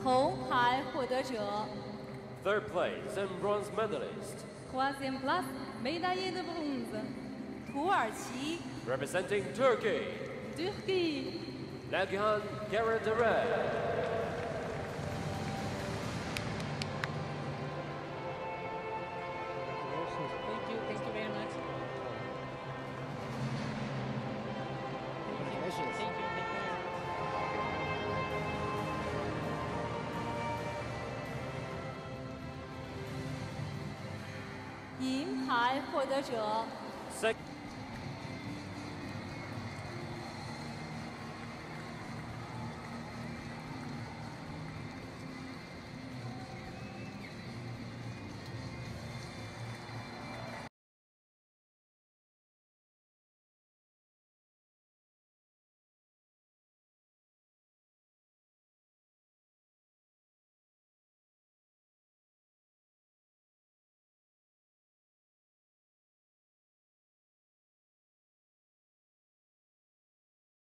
红牌获得者 Third place and bronze medalist. Troisième place, médaillé de bronze. 土耳其 Representing Turkey, Turquie Nagihan Karadere. Thank you very much. Congratulations. Thank you. 银牌获得者 Second.